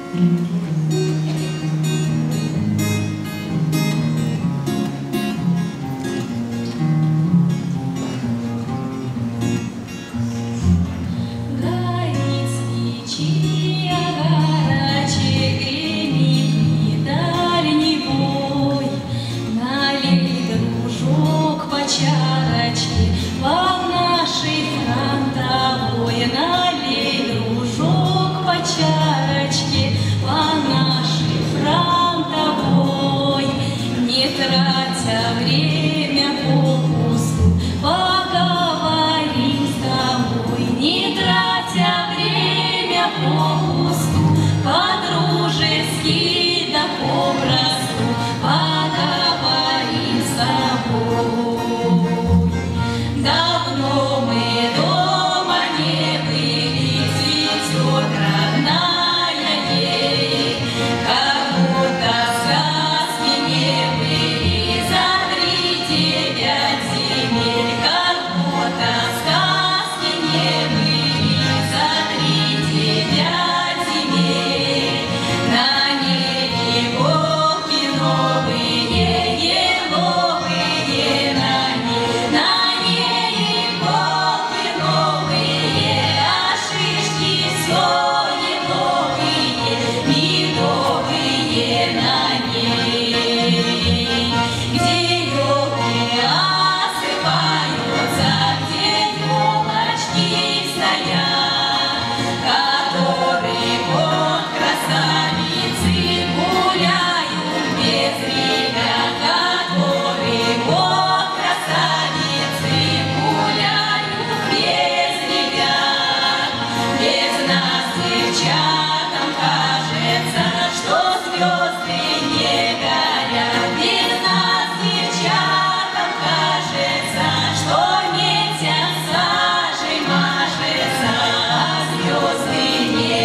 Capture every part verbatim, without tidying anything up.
чарочке по нашей фронтовой, не тратя время попусту, поговорим с тобой, не тратя время попусту, по-дружески да попросту поговорим с тобой. Давно мы дома не были, цветет родная ей, как будто сказки не были за три девять земель, как будто сказки не были за три девять земель. На небе волки новые, еловые, на ней, на ней волки новые, а шишки все медовые, медовые на ней. Где елки осыпаются, где елочки стоят, который год красавицы гуляют без ребят, который год красавицы гуляют без ребят. Без нас, девчатам, кажется, что звезды не горят. Без нас, девчатам, кажется, что месяц сажей мажется, а звезды не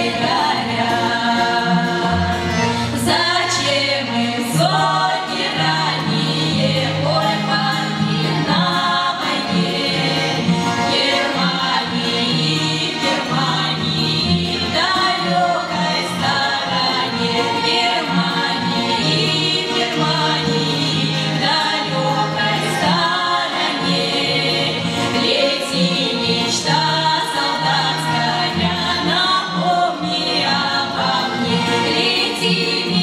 горят. Зачем им сотни ранее ольпанки на войне? Германии, Германии, в далекой стороне. Германии, Германии, в далекой стороне. Лети, мечта солдатская, напомни обо мне. Лети,